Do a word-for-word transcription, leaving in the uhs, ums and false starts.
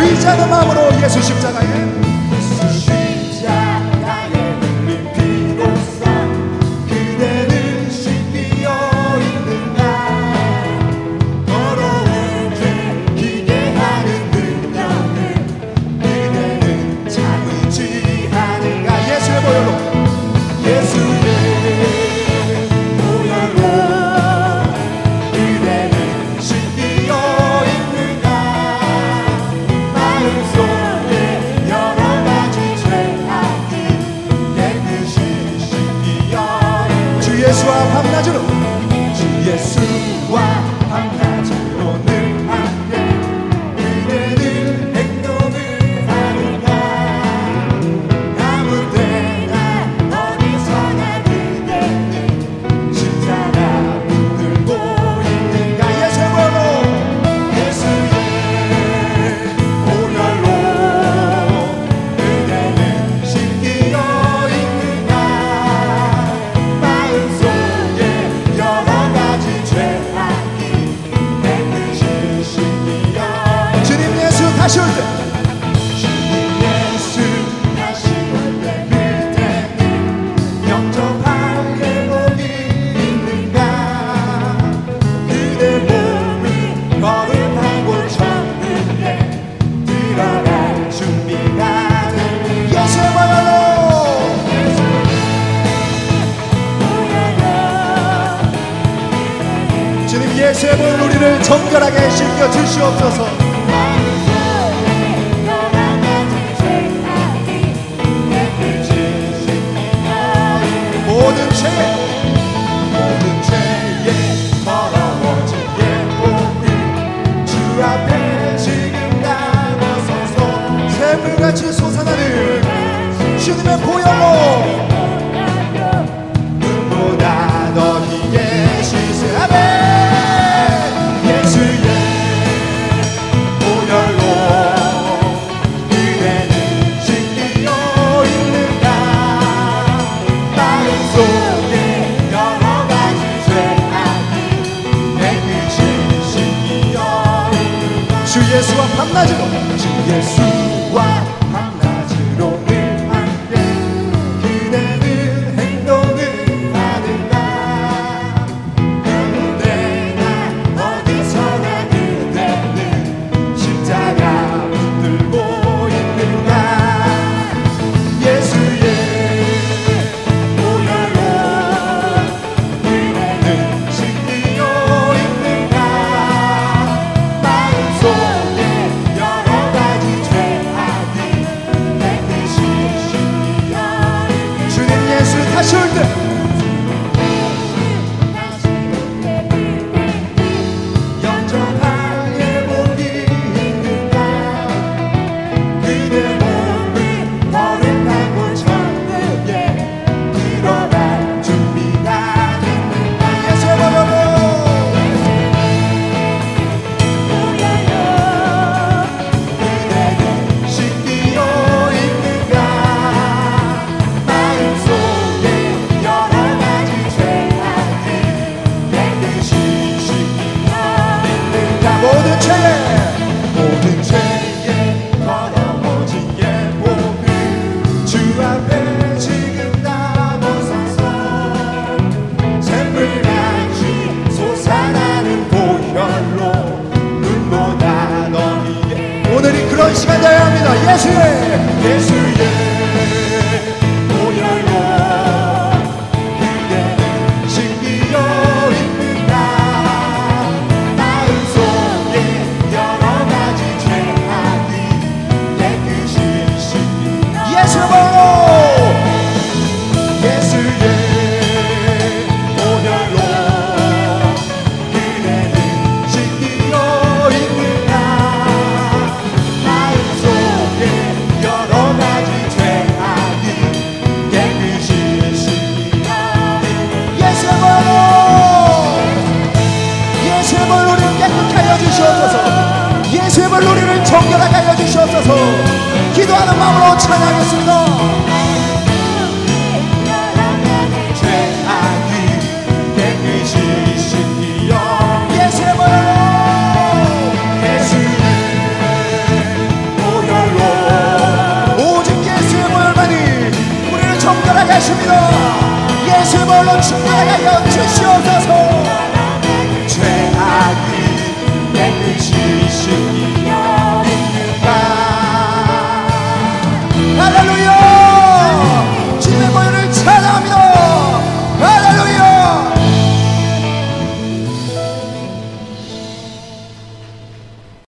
보이지 않는 마음으로 예수 십자가에 예수와 밤낮으로 주 예수와 밤낮으로 늘 함께 그대는 행동을 하는가 아무 때나 어디서나 그대는 십자가 붙들고 있는가 예수의 보혈로 예수의 보혈로 그대는 신기어 있는가 다시 올 때 주님 예수 다시 올 때 그때는 영접할 회복이 있는가 그대 몸을 거듭하고 천국에 들어갈 준비가 된 예수의 보혈로 주님 예수의 보혈로 우리를 정결하게 씻겨 주시옵소서. 모든 죄, 모든 죄에 더러워진 예복을 주 앞에 지금 나가서서 샘물같이 솟아나는 주님의 보혈로 눈보다 더 희게 씻으 아멘 예수의 보혈로 그대는 신기어 있는가 속에 여러 가지 죄악이 깨끗이 신기어 주 예수와 밤낮으로 주 예수와 밤낮으로 늘 함께 그대는 행동을 하는가 아무 때나 어디서나 그대는 십자가 붙들고 있는가 예수의 다시 올 때 영접할 예복이 있는가 그대 몸을 거듭하고 천국에 들어갈 준비가 됐는가 예수의 보혈로 그대는 신기어 있는가 마음속에 모든 죄에 모든 죄에 더러워진 예복을 주 앞에 지금 나서서 샘물같이 솟아나는 보혈로 눈보다 더 희게 오늘이 그런 시간 되어야 합니다. 예수의 예수의 보혈로 그대는 신기어 있는가 예수의 보혈로 예수의 보혈로 그대는 신기어 있는가 마음속에 여러 가지 죄악이 깨끗이 신기어 예수의 보혈로 예수의 보혈로 우리를 깨끗하게 하여 주시옵소서. 예수의 보혈로 우리를 정결하게 하여 주시옵소서. 기도하는 마음으로 찬양하겠습니다. 죄악이 깨끗이 신기어 예수의 보혈로 예수의 지식이